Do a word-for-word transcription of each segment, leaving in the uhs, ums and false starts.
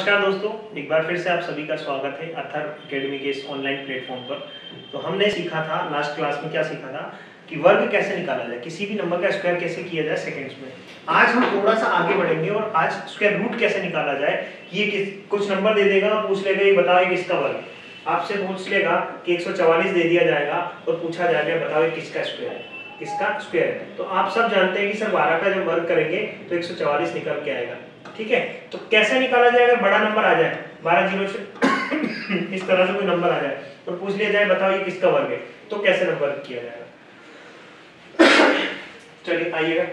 नमस्कार दोस्तों, एक बार फिर से आप सभी का स्वागत है अथर एकेडमी के इस ऑनलाइन प्लेटफॉर्म पर। तो हमने सीखा था लास्ट क्लास में, क्या सीखा था कि वर्ग कैसे निकाला जाए, किसी भी नंबर का स्क्वायर कैसे किया जाए सेकंड्स में। आज हम थोड़ा सा आगे बढ़ेंगे और आज स्क्वायर रूट कैसे निकाला जाए कि ये किस कुछ नंबर दे देगा और पूछ लेगा ये बताओ किसका वर्ग। आपसे पूछ लेगा कि एक सौ चवालीस दे दिया जाएगा और पूछा जाएगा बताओ किसका स्क्वायर है, किसका स्क्वायर है। तो आप सब जानते हैं कि सर बारह का जब वर्ग करेंगे तो एक सौ चवालीस निकल के आएगा। ठीक है, तो कैसे निकाला जाए अगर बड़ा नंबर आ जाए, बारह जीरो से इस तरह से कोई नंबर आ जाए और पूछ लिया जाए बताओ ये किसका वर्ग है, तो कैसे नंबर किया जाएगा। चलिए आइएगा।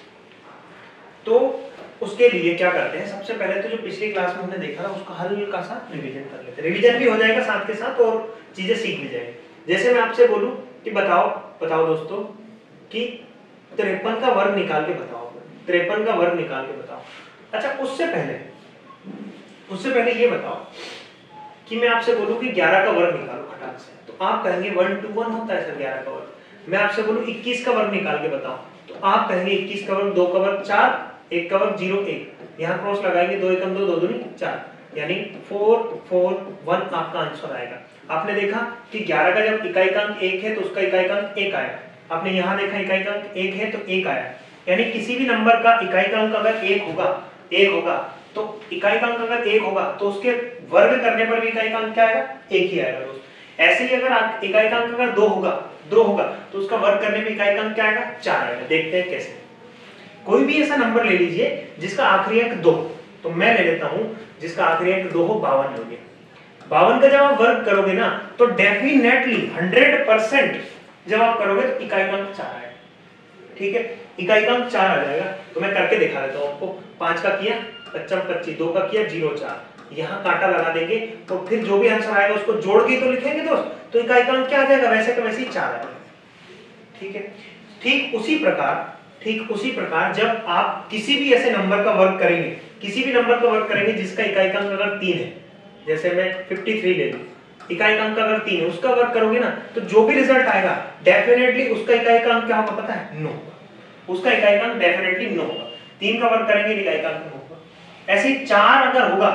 तो उसके लिए क्या करते हैं, सबसे पहले तो जो पिछली क्लास में हमने देखा था उसका हल्का सा रिवीजन कर लेते हैं। रिवीजन भी हो जाएगा साथ के साथ और चीजें सीख भी जाएंगे। जैसे मैं आपसे बोलूं कि बताओ बताओ दोस्तों कि तिरपन का वर्ग निकाल के बताओ, तिरपन का वर्ग निकाल के बताओ। अच्छा, उससे पहले उससे पहले ये बताओ कि मैं आपसे बोलूं कि ग्यारह का वर्ग निकालो खटाक से, तो आप कहेंगे वन टू वन होता है सर ग्यारह का वर्ग। मैं आपसे बोलूं इक्कीस का वर्ग निकाल के बताओ, तो आप कहेंगे इक्कीस का वर्ग, दो का वर्ग चार, एक का वर्ग जीरो एक, यहाँ क्रॉस लगाएंगे, दो एकम दो, दो दूनी चार, यानी फोर फोर वन आपका आंसर आएगा। आपने देखा कि ग्यारह का जब इकाई का अंक एक है तो उसका इकाई का अंक एक आया। आपने यहाँ देखा इकाई का अंक एक है तो एक आया, यानी किसी भी नंबर का इकाई का अंक अगर एक होगा एक होगा तो इकाई का अंक अगर एक होगा तो उसके वर्ग करने पर भी इकाई का अंक क्या आएगा, एक ही आएगा दोस्त। ऐसे ही अगर इकाई का अंक अगर दो होगा दो होगा तो उसका वर्ग करने पर इकाई का अंक क्या आएगा, चार आएगा। देखते हैं कैसे। कोई भी ऐसा नंबर ले लीजिए जिसका आखिरी अंक दो, तो मैं ले लेता हूं जिसका आखिरी अंक दो हो, बावन हो गया। बावन का जब आप वर्ग करोगे ना तो डेफिनेटली हंड्रेड परसेंट जब आप करोगे तो इकाई का अंक चार आएगा। ठीक है, इकाई का अंक चार आ जाएगा। तो मैं करके दिखा देता हूं आपको। पांच का किया पच्चम पच्चीस, दो का किया जीरो चार, यहाँ कांटा लगा देंगे तो फिर जो भी आंसर आएगा उसको जोड़ के तो लिखेंगे दोस्त, तो इकाई का अंक क्या आ जाएगा, वैसे का वैसे ही चार आएगा। ठीक है, ठीक उसी प्रकार ठीक उसी प्रकार जब आप किसी भी ऐसे नंबर का वर्ग करेंगे, किसी भी नंबर का वर्ग करेंगे जिसका इकाई का अंक अगर तीन है, जैसे मैं तिरेपन ले लूं, इकाई का अंक अगर तीन है, उसका वर्ग करोगे ना तो जो भी रिजल्ट आएगा डेफिनेटली उसका इकाई का अंक क्या होगा पता है, नौ। उसका इकाई का अंक डेफिनेटली नौ होगा। तीन का वर्ग करेंगे इकाई का अंक नौ होगा। ऐसे चार अगर होगा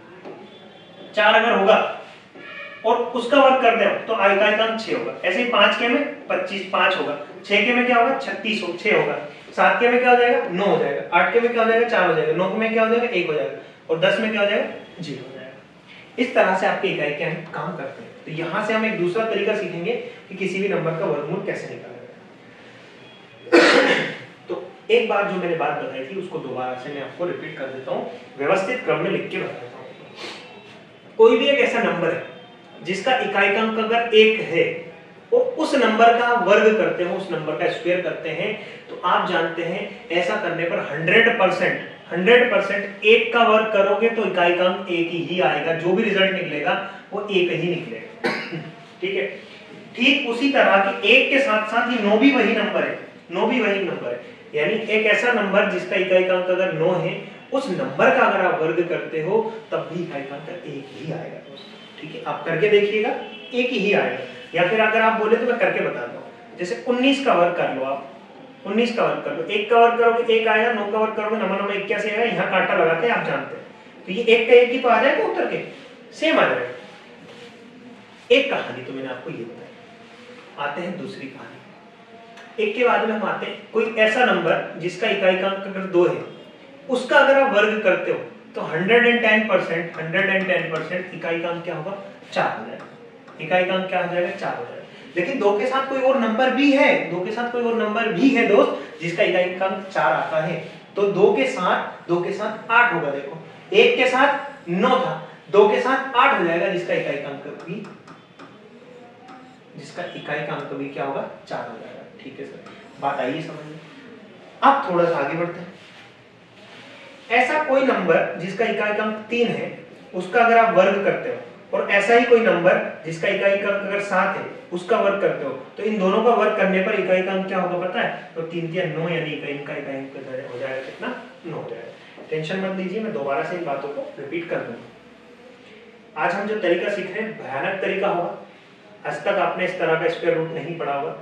चार अगर होगा और उसका वर्ग कर दे तो इकाई का अंक छह होगा। ऐसे ही पांच के में पच्चीस पांच होगा, छह के में क्या होगा छत्तीस हो छह होगा, सात के में क्या हो जाएगा नौ हो जाएगा, आठ के में क्या हो जाएगा चार हो जाएगा, नौ के में क्या हो जाएगा एक हो जाएगा और दस में क्या हो जाएगा जीरो हो जाएगा। इस तरह से आपके इकाई के अंक काम करते हैं। तो यहां से हम एक दूसरा तरीका सीखेंगे कि किसी भी नंबर का वर्गमूल कैसे निकाला जाए। तो एक बार जो मैंने बात बताई थी उसको दोबारा से मैं आपको रिपीट कर देता हूं, व्यवस्थित क्रम में लिख के बताता हूं। कोई भी एक ऐसा नंबर है जिसका इकाई का अंक अगर एक है, वो उस नंबर का वर्ग करते हो, उस नंबर का स्क्वायर करते हैं, तो आप जानते हैं ऐसा करने पर हंड्रेड परसेंट हंड्रेड परसेंट एक का वर्ग करोगे तो इकाई का अंक एक ही आएगा। जो भी रिजल्ट निकलेगा वो एक ही निकलेगा। ठीक है, ठीक उसी तरह की एक के साथ साथ ही नौ भी वही नंबर है, नौ भी वही नंबर है, यानी एक ऐसा नंबर जिसका इकाई का अंक अगर नौ है, उस नंबर का अगर आप वर्ग करते हो तब भी इकाई का अंक एक ही आएगा दोस्तों। ठीक है, आप करके देखिएगा एक ही आएगा। या फिर अगर आप बोले तो मैं करके बताता हूँ, जैसे उन्नीस का वर्ग कर लो, आप उन्नीस का वर्ग कर लो, एक का वर्ग करोगे एक आएगा, नौ का वर्ग करोगे नमा नमा इक्यासी आएगा, यहाँ कांटा लगाते हैं आप जानते हैं, तो ये एक का एक ही तो आ जाएगा उत्तर के, सेम आ जाएगा। एक कहानी तो मैंने आपको ये बताई। आते हैं दूसरी कहानी। एक के बाद में हम आते हैं कोई ऐसा नंबर जिसका इकाई का अंक अगर दो है, उसका अगर आप वर्ग करते हो तो hundred and ten percent hundred and ten percent इकाई का अंक क्या होगा, चार हो जाएगा। इकाई का अंक क्या हो जाएगा, चार हो जाएगा। लेकिन दो के साथ कोई और नंबर भी है, दो के साथ कोई और नंबर भी है दोस्त जिसका इकाई का अंक चार आता है, तो दो के साथ दो के साथ आठ होगा। देखो एक के साथ नौ था, दो के साथ आठ हो जाएगा, जिसका इकाई का अंक भी जिसका इकाई का अंक भी क्या होगा, चार हो जाएगा। ठीक है सर, बात आई समझ में। अब थोड़ा सा आगे बढ़ते हैं। ऐसा कोई नंबर जिसका इकाई का अंक तीन है, उसका अगर आप वर्ग करते हो, और ऐसा ही कोई नंबर जिसका इकाई का अंक अगर सात है, उसका वर्ग करते हो, तो इन दोनों का वर्ग करने पर इकाई का अंक क्या होगा पता है, तो तीन तीन नौ, यानी इकाई का इकाई अंक हो जाएगा कितना, नौ हो जाएगा। टेंशन मत लीजिए, मैं दोबारा से इन बातों को रिपीट कर दूंगा। आज हम जो तरीका सीख रहे हैं भयानक तरीका होगा, आज तक आपने इस तरह का स्क्वायर रूट नहीं पढ़ा होगा।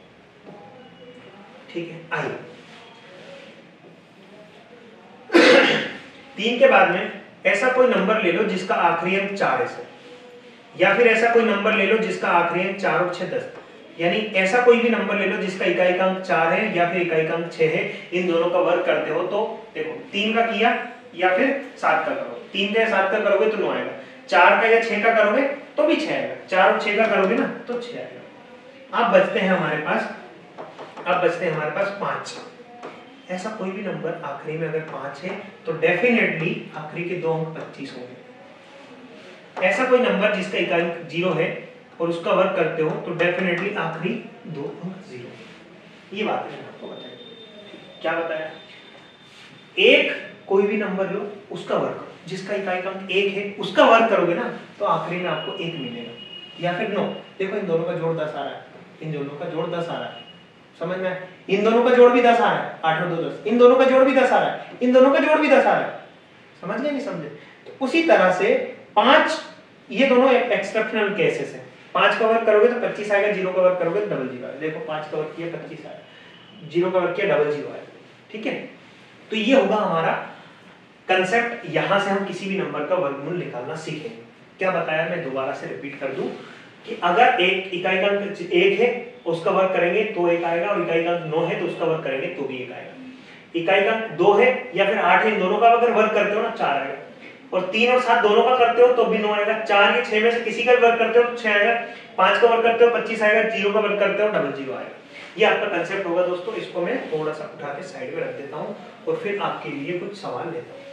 ठीक है, आइए। तीन के बाद में ऐसा कोई नंबर ले लो जिसका आखिरी अंक चार है सर, या फिर ऐसा कोई नंबर ले लो जिसका आखिरी अंक चार और छह दस, यानी ऐसा कोई भी नंबर ले लो जिसका इकाई का अंक चार है या फिर इकाई का अंक छह है, इन दोनों का वर्ग करते हो तो देखो तीन का किया या फिर सात का करो, तीन का या सात का करोगे तो नौ आएगा, चार का या छह का करोगे तो भी छह आएगा, चार और छह का करोगे ना तो छह आएगा। अब बचते हैं हमारे पास अब बचते हैं हमारे पास पांच। ऐसा कोई भी नंबर आखिरी में अगर पांच है तो डेफिनेटली आखिरी के दो अंक पच्चीस होंगे। ऐसा कोई नंबर जिसका इकाई अंक जीरो है और उसका वर्ग करते हो तो डेफिनेटली आखिरी दो अंक जीरो। ये बात है आपको बताया। क्या बताया? एक कोई भी नंबर लो उसका वर्ग करो, जिसका इकाई का अंक एक है उसका वर्ग करोगे ना तो आखिरी में आपको एक मिलेगा, या फिर नौ। देखो इन दोनों का जोड़ दस आ रहा है, इन दोनों का जोड़ दस आ रहा है, समझ में? इन दोनों का जोड़ भी दस आ रहा है, आठ और दो दस, इन दोनों का जोड़ भी दस आ रहा है, इन दोनों का जोड़ भी दस आ रहा है, समझ गए नहीं समझे? तो उसी तरह से पांच, ये दोनों एक्सेप्शनल केसेस हैं। पांच का वर्ग करोगे तो पच्चीस आएगा, जीरो का वर्ग करोगे तो डबल जीरो आएगा। देखो पांच का वर्ग किया पच्चीस आएगा, जीरो का वर्ग किया डबल जीरो आएगा, ठीक है? तो ये होगा हमारा कंसेप्ट। यहां से हम किसी भी नंबर का वर्गमूल निकालना सीखेंगे। क्या बताया मैं दोबारा से रिपीट कर दूं कि अगर एक इकाई का अंक एक है उसका वर्ग करेंगे तो एक आएगा, और इकाई का अंक नौ है तो उसका वर्ग करेंगे तो भी एक आएगा। इकाई का अंक दो है या फिर आठ है, इन दोनों का अगर वर्ग करते हो ना चार आएगा, और तीन और सात दोनों का करते हो तो भी नौ आएगा, चार या छह में से किसी का वर्ग करते हो तो छह आएगा, पांच का वर्ग करते हो पच्चीस आएगा, जीरो का वर्ग करते हो डबल जीरो आएगा। ये आपका कंसेप्ट होगा दोस्तों। इसको मैं थोड़ा सा उठा के साइड में रख देता हूं और फिर आपके लिए कुछ सवाल लेता हूं।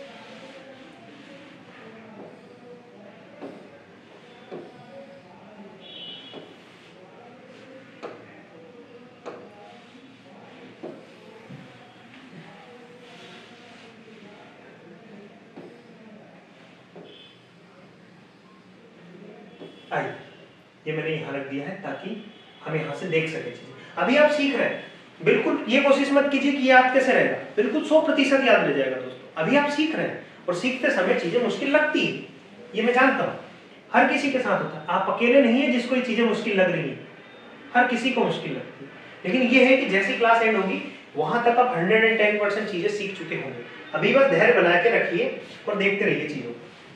आइए, ये मैंने यहाँ रख दिया है ताकि हम यहाँ से देख सके चीजें। अभी आप सीख रहे हैं, बिल्कुल ये कोशिश मत कीजिए कि याद कैसे रहेगा, बिल्कुल सौ प्रतिशत याद रह जाएगा दोस्तों। अभी आप सीख रहे हैं और सीखते समय चीजें मुश्किल लगती है, ये मैं जानता हूँ, हर किसी के साथ होता है। आप अकेले नहीं है जिसको ये चीजें मुश्किल लग रही है, हर किसी को मुश्किल लगती है। लेकिन ये है कि जैसी क्लास एंड होगी वहां तक आप हंड्रेड एंड टेन परसेंट चीजें सीख चुके होंगे। अभी बस धैर्य बना के रखिए और देखते रहिए चीजों को।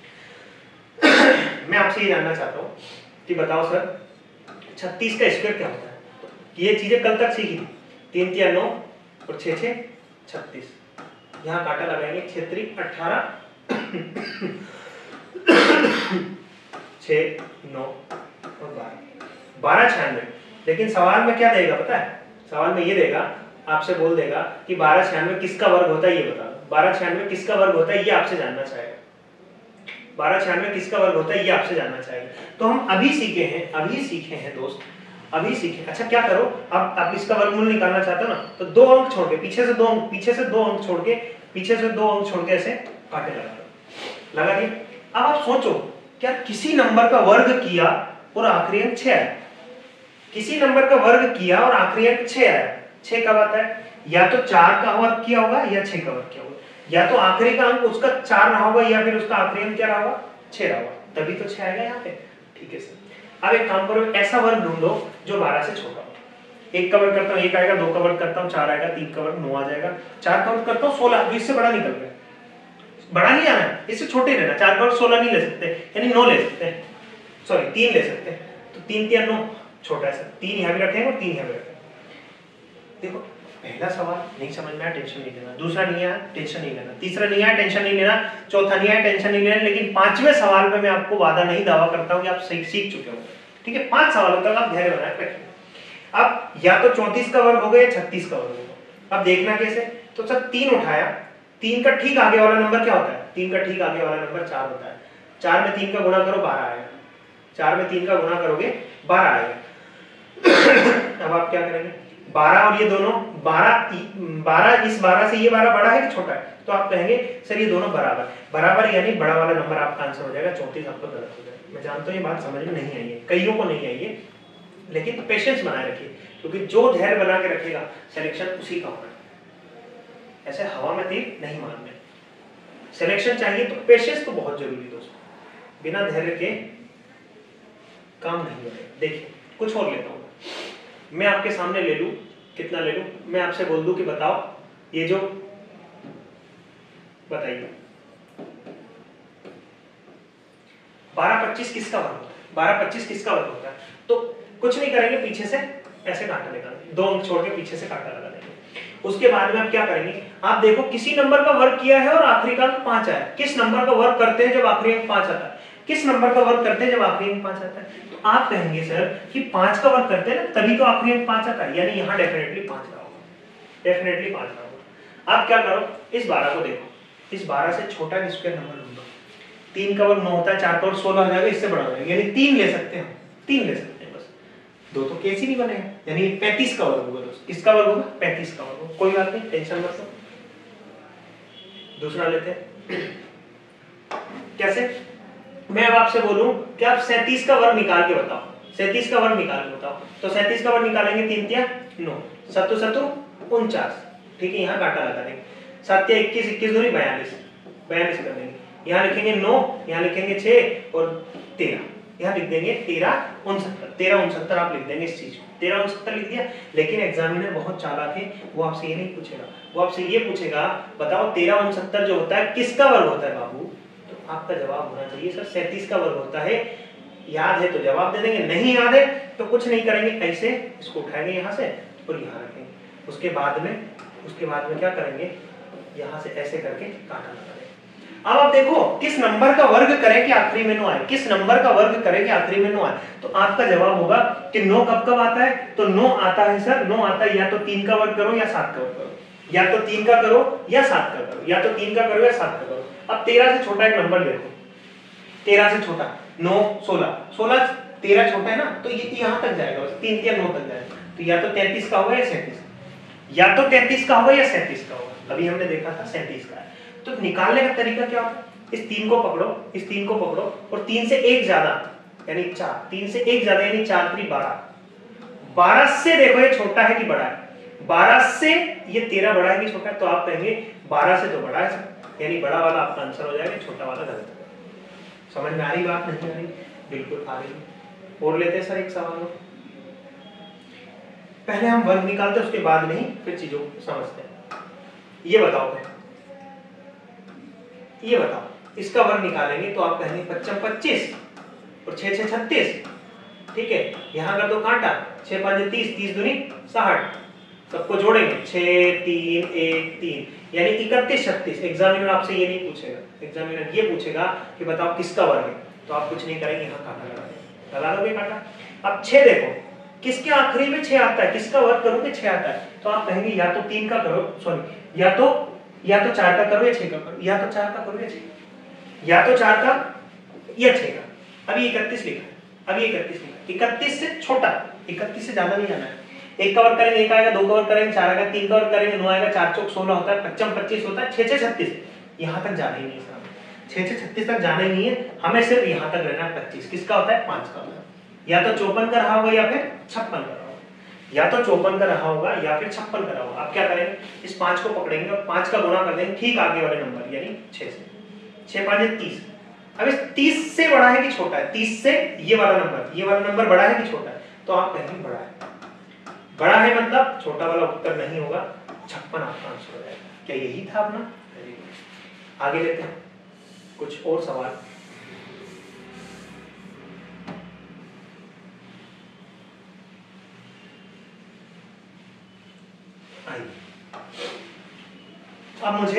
मैं आपसे ये जानना चाहता हूँ कि बताओ सर छत्तीस का स्क्वायर क्या होता है? ये चीजें कल तक सीखी थी, तीन तिया नौ और छह छह छत्तीस। यहाँ काटा लगाएंगे, छह त्रिक अठारह, छह नौ और बारह, बारह छियानवे। लेकिन सवाल में क्या देगा पता है? सवाल में ये देगा, आपसे बोल देगा कि बारह छियानवे किसका वर्ग होता है ये बता दो। बारह छियानवे किसका वर्ग होता है ये आपसे जानना चाहेगा। बारह छियानवे किसका वर्ग होता है ये आपसे जानना चाहेगा। तो हम अभी सीखे हैं, अभी सीखे हैं दोस्त, अभी सीखे। अच्छा क्या करो, अब आप इसका वर्गमूल निकालना चाहते हो ना, तो दो अंक छोड़ के पीछे से दो अंक पीछे से दो अंक छोड़ के पीछे से दो अंक छोड़ के ऐसे काटे लगा दो, लगा दिए। अब आप सोचो, क्या किसी नंबर का वर्ग किया और आखिरी अंक छह आया? किसी नंबर का वर्ग किया और आखिरी अंक छह आया, छह कब आता है? या तो चार का वर्ग किया होगा या छह का वर्ग किया होगा, या तो आखिरी का अंक उसका चार रहा होगा या फिर उसका आखिरी अंक क्या रहा होगा? छह रहा होगा, तभी तो छह आएगा यहाँ पे। ठीक है सर। अब एक काम करो, ऐसा वर्ग ढूंढो जो बारह से छोटा हो। एक का वर्ग करता हूँ एक आएगा, दो का वर्ग करता हूँ चार आएगा, तीन का वर्ग नौ आ जाएगा, चार का वर्ग करता हूँ सोलह, जो इससे बड़ा निकल गया। बड़ा नहीं आना है, इससे छोटे रहना। चार का वर्ग सोलह नहीं ले सकते, यानी नौ ले सकते हैं, सॉरी तीन ले सकते हैं। तो तीन तिया नौ, छोटा है सर, तीन यहाँ भी रखेंगे और तीन यहाँ भी रखेंगे। देखो पहला सवाल नहीं समझ में आया, टेंशन नहीं लेना। दूसरा नहीं आया, टेंशन नहीं लेना। तीसरा नहीं आया, टेंशन नहीं लेना। चौथा नहीं आया, टेंशन नहीं लेना। लेकिन पांचवें सवाल पे मैं आपको वादा नहीं दावा करता हूँ कि आप सही सीख चुके हो। ठीक है, पांच सवालों तक आप धैर्य बनाए रखिए। अब या तो चौंतीस का वर्ग होगा या छत्तीस का वर्ग होगा। अब देखना कैसे, तो सर तीन उठाया, तीन का ठीक आगे वाला नंबर क्या होता है? तीन का ठीक आगे वाला नंबर चार होता है। चार में तीन का गुणा करो, बारह आएगा। चार में तीन का गुणा करोगे बारह आएगा। अब आप क्या करेंगे, बारह और ये दोनों, बारह बारह इस बारह से ये बारह बड़ा है कि छोटा है? तो आप कहेंगे सर ये दोनों बराबर बराबर, यानी बड़ा वाला नंबर आपका आंसर हो जाएगा। चौंतीस आपका गलत हो जाएगा। मैं जानता हूँ ये बात समझ में नहीं आई है, कईयों को नहीं आई है, लेकिन पेशेंस बनाए रखिए, क्योंकि जो धैर्य बना के रखेगा सिलेक्शन उसी का होगा। ऐसे हवा में तीर नहीं मारने, सिलेक्शन चाहिए तो पेशेंस तो बहुत जरूरी दोस्तों, बिना धैर्य के काम नहीं होगा। देखिए कुछ और लेता हूँ मैं, आपके सामने ले लूं, कितना ले लूं? मैं आपसे बोल दूं कि बताओ ये जो, बताइए बारह पच्चीस किसका वर्ग होता है? बारह पच्चीस किसका वर्ग होता है? तो कुछ नहीं करेंगे, पीछे से ऐसे कांटा लगाएंगे, दो अंक छोड़ के पीछे से कांटा लगा देंगे। उसके बाद में आप क्या करेंगे, आप देखो किसी नंबर का वर्ग किया है और आखिरी का अंक पांच आया। किस नंबर का वर्ग करते हैं जब आखिरी अंक पांच आता है? किस नंबर का वर्ग करते हैं जब आखिरी अंक पांच आता है? तो आप कहेंगे सर कि पांच का वर्ग करते हैं ना, तभी तो आखिरी अंक पांच आता है, यानी यहाँ डेफिनेटली पांच का होगा, डेफिनेटली पांच का होगा। आप क्या करो, इस बारह को देखो, इस बारह से छोटा एक स्क्वायर नंबर ढूंढो। तीन का वर्ग नौ होता है, चार का वर्ग सोलह हो जाएगा, इससे बड़ा हो जाएगा, यानी तीन ले सकते हैं, तीन ले सकते हैं बस, दो तो केस ही नहीं बनेगा, यानी पैंतीस का वर्ग होगा दोस्त। किसका वर्ग होगा? पैंतीस का वर्ग होगा। कोई बात नहीं, टेंशन मत लो। दूसरा लेते हैं। कैसे? मैं अब आपसे बोलूं कि आप सैंतीस का वर्ग निकाल के बताओ, सैंतीस का वर्ग निकाल के बताओ। तो सैंतीस का वर्ग निकालेंगे, तीन तिया नौ, सत्तू सत्तू उनचास, ठीक है, यहाँ कांटा लगा देंगे। सात तिया इक्कीस, इक्कीस दूनी बयालीस, बयालीस कर देंगे। यहाँ लिखेंगे नौ, यहाँ लिखेंगे छह और तेरह, यहाँ लिख देंगे तेरह उनसत्तर, तेरह उनसत्तर आप लिख देंगे इस चीज को, तेरह उनसत्तर लिख दिया। लेकिन एग्जामिनर बहुत चालाक है, वो आपसे ये नहीं पूछेगा, वो आपसे ये पूछेगा बताओ तेरह उनसत्तर जो होता है किसका वर्ग होता है बाबू? तो आपका जवाब होना चाहिए सर सैंतीस का वर्ग होता है। याद है तो जवाब दे देंगे, नहीं याद है तो कुछ नहीं करेंगे, ऐसे इसको उठाएंगे यहाँ से और यहाँ रखेंगे। उसके बाद में उसके बाद में क्या करेंगे, यहाँ से ऐसे करके कांटा लगा देंगे। अब आप देखो किस नंबर का वर्ग करें कि आखिरी में नौ आए, किस नंबर का वर्ग करें कि आखिरी में नौ आए। तो आपका जवाब होगा कि नौ कब कब आता है? तो नौ आता है सर, नौ आता है या तो तीन का वर्ग करो या सात का वर्ग करो, या तो तीन का करो या सात का करो, या तो तीन का करो या सात का करो। अब तेरह से छोटा एक नंबर देखो, तेरह से छोटा नौ, सोलह, सोलह तेरह छोटा है ना, तो ये यहाँ तक जाएगा बस, तीन या नौ तक जाएगा। तो या तो तैंतीस का होगा या सैंतीस, या तो तैंतीस का होगा या सैंतीस का होगा। अभी हमने देखा था सैंतीस का है। तो निकालने का तरीका क्या होता है? इस तीन को पकड़ो, इस तीन को पकड़ो और तीन से एक ज्यादा यानी चार, तीन से एक ज्यादा यानी चार त्रिक बारह, बारह से देखो ये छोटा है कि बड़ा है? बारह से ये तेरह बड़ा है कि छोटा है? तो आप कहेंगे बारह से तो बड़ा है सर, यानी बड़ा वाला आपका आंसर हो जाएगा, छोटा वाला गलत है। समझ में आ रही बात? नहीं आ रही? बिल्कुल आ रही। और लेते हैं सर एक सवाल और। पहले हम वर्ग निकालते हैं, उसके बाद में ही फिर चीजों को समझते हैं। ये बताओ भाई, ये बताओ इसका वर्ग निकालेंगे तो आप कहेंगे पच्चम पच्चीस और छह छह छत्तीस, ठीक है। यहाँ कर दो कांटा, छह पांच तीस, तीस दूनी साठ, सबको जोड़ेंगे छह तीन एक तीन, यानी इकतीस छत्तीस। एग्जामिनर आपसे ये नहीं पूछेगा, एग्जामिनर ये पूछेगा कि बताओ किसका वर्ग है। तो आप कुछ नहीं करेंगे, यहाँ कांटा लगा देंगे, लगा दोगे कांटा। अब छह देखो किसके आखिरी में छह आता है, किसका वर्ग करोगे छह आता है? तो आप कहेंगे या तो तीन का करो, सॉरी या तो या तो चार का करो या छह का करो, या तो चार का करो या छह, या तो चार का या छह का। अभी इकतीस लिखा है, अभी इकतीस लिखा, इकतीस से छोटा, इकतीस से ज्यादा नहीं जाना है। एक का वर्ग करेंगे एक आएगा, दो का वर्ग करेंगे चार आएगा, तीन का वर्ग करेंगे नौ आएगा, चार चौक सोलह होता है, पच्चम पच्चीस होता है, छह छह छत्तीस। यहाँ तक जाना ही नहीं है, छह छह छत्तीस तक जाना ही नहीं है, हमें सिर्फ यहाँ तक रहना है पच्चीस। किसका होता है? पांच का होता है। या तो चौपन का रहा होगा या फिर छप्पन का रहा होगा, या तो चौपन का रहा होगा या फिर छप्पन का रहा होगा। आप क्या करेंगे, इस पांच को पकड़ेंगे और पांच का गुणा कर देंगे ठीक आगे वाले नंबर यानी छह से, छह पांच तीस। अब इस तीस से बड़ा है कि छोटा है? तीस से ये वाला नंबर, ये वाला नंबर बड़ा है कि छोटा है? तो आप कहेंगे बड़ा है। बड़ा है मतलब छोटा वाला उत्तर नहीं होगा, छप्पन आपका आंसर हो जाएगा। क्या यही था अपना? आगे लेते हैं कुछ और सवाल। अब मुझे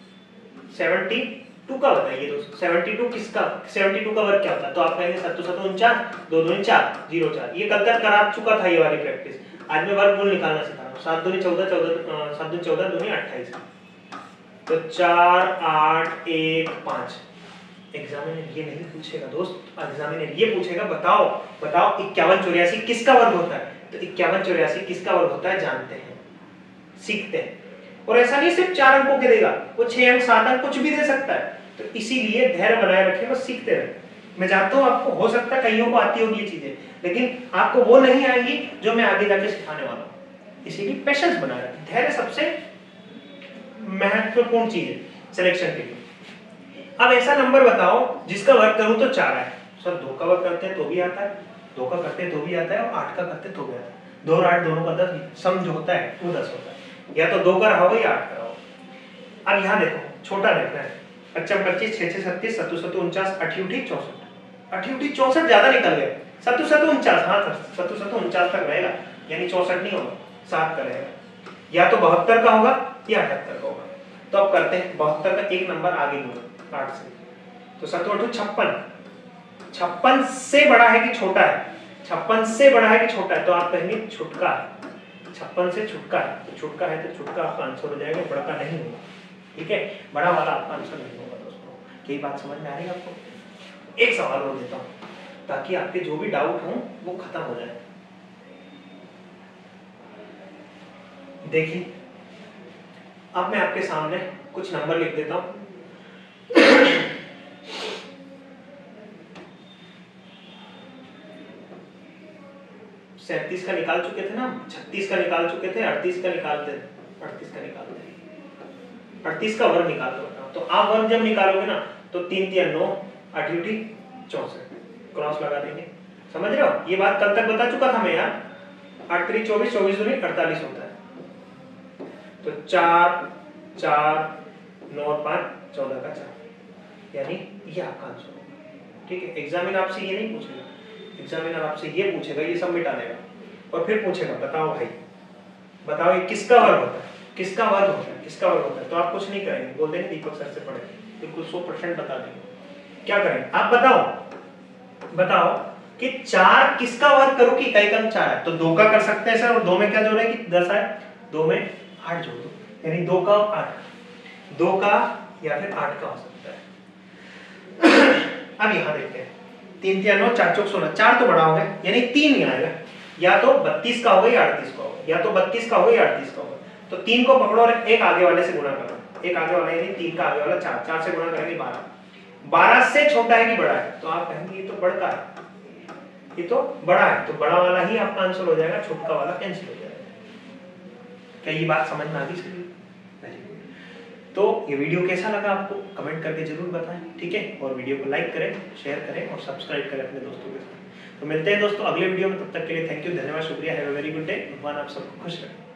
बहत्तर का बताइए दोस्तों, बहत्तर किसका, बहत्तर का वर्ग क्या होता है? तो आप कहेंगे सत्तू सत्तू उनचास, दो दूनी चार, जीरो चार। ये कल तक करा चुका था ये वाली प्रैक्टिस, आज मैं वर्गमूल निकालना सिखा रहा हूँ। सात दूनी चौदह, चौदह सात दूनी चौदह, दूनी अट्ठाईस, तो चार आठ एक पांच। एग्जामिनर ये नहीं पूछेगा दोस्त, एग्जामिनर ये पूछेगा बताओ बताओ इक्यावन चौरासी किसका वर्ग होता है? तो इक्यावन चौरासी किसका वर्ग होता है जानते हैं, सीखते हैं। और ऐसा नहीं सिर्फ चार अंकों के देगा, वो छह अंक सात अंक कुछ भी दे सकता है। तो इसीलिए धैर्य बनाए रखें, बस सीखते रहे। मैं जानता हूँ आपको हो सकता है कईयों को आती होगी ये चीजें, लेकिन आपको वो नहीं आएंगी जो मैं आगे जाके सिखाने वाला हूँ। इसीलिए पेशेंस बनाए रखें, धैर्य सबसे महत्वपूर्ण चीज है सिलेक्शन के लिए। अब ऐसा नंबर बताओ जिसका वर्ग करूं तो चार है। सर दो का वर्ग करते हैं तो भी आता है, दो का करते हैं तो भी आता है, और आठ का करते तो भी आता है। दो और आठ दोनों का दस, सम जो होता है वो दस होता है। या तो दो का रहा होगा या आठ का रहा होगा। अब यहाँ देखो छोटा देखना है, पच्चम पच्चीस, छह छह छत्तीस, सत्तू सत्तू उनचास, अठी उठी चौसठ। अट्ठी चौसठ ज्यादा निकल गए, सत्तू सत्तू उनचास, हाँ सत्तू सत्तू उनचास तक रहेगा, यानी चौसठ नहीं होगा, सात का रहेगा, या तो बहत्तर का होगा या अठहत्तर का होगा। तो अब करते हैं बहत्तर का एक नंबर आगे गुणा आठ से, तो सत्तू अठू छप्पन, छप्पन से बड़ा है कि छोटा है, छप्पन से बड़ा है कि छोटा है, तो आप कहेंगे छुटका है, छप्पन से छुटका है, तो छुटका है तो छुटका आपका आंसर हो जाएगा, बड़का नहीं होगा, ठीक है, बड़ा वाला आपका आंसर नहीं होगा दोस्तों। यही बात समझ में आ रही है आपको? एक सवाल और देता हूं ताकि आपके जो भी डाउट हो वो खत्म हो जाए। देखिए अब मैं आपके सामने कुछ नंबर लिख देता हूं। सैंतीस का निकाल चुके थे ना, छत्तीस का निकाल चुके थे, अड़तीस का निकालते अड़तीस का निकालते अड़तीस का वर्ग निकाल दो। तो आप वर्ग जब निकालोगे ना तो तीन तीन नौ, अठी चौसठ, क्रॉस लगा देंगे। समझ रहे हो? ये बात कल तक बता चुका था मैं यार, आठ त्रिक चौबीस, चौबीस दूनी अड़तालीस होता है, तो चार चार नौ पांच चौदह का चार, यानी ये आपका आंसर होगा, ठीक है। एग्जामिनर आपसे ये नहीं पूछेगा, एग्जामिनर आपसे ये पूछेगा, ये सब मिटा देगा और फिर पूछेगा बताओ भाई, बताओ ये किसका वर्ग होता है, किसका वर्ग होता है, किसका वर्ग होता है। तो आप कुछ नहीं करेंगे, बोल देंगे दीपक सर से पढ़े, बिल्कुल सौ परसेंट बता देंगे। क्या करेंगे आप बताओ, बताओ कि चार किसका वर्ग करूं कि इकाई का अंक चार है, तो दो का कर सकते हैं सर, और दो में क्या जोड़ है कि दस है, दो में आठ जोड़ दो, यानी दो का आठ, दो का या फिर आठ का हो सकता है। अब यहां देखते हैं, तीन तीन नौ, चार चौक सोलह, चार तो बड़ा हो गया यानी तीन नहीं आएगा, या तो बत्तीस का होगा या अड़तीस का होगा, या तो बत्तीस का होगा या अड़तीस का होगा। तो तीन को पकड़ो और एक आगे वाले से गुणा करो, एक आगे वाला यानी तीन का आगे वाला चार, चार से गुणा करेंगे बारह, बारह से छोटा है कि बड़ा है, तो आप कहेंगे ये तो बड़का है, ये तो बड़ा है, तो बड़ा वाला ही आपका आंसर हो जाएगा, छोटा वाला कैंसिल हो जाएगा। क्या ये बात समझ में आ गई सभी? तो ये वीडियो कैसा लगा आपको कमेंट करके जरूर बताएं, ठीक है, और वीडियो को लाइक करें, शेयर करें और सब्सक्राइब करें अपने दोस्तों के साथ। तो मिलते हैं दोस्तों अगले वीडियो में, तब तक के लिए थैंक यू, धन्यवाद, शुक्रिया, have a very good day, भगवान आप सबको खुश रखें।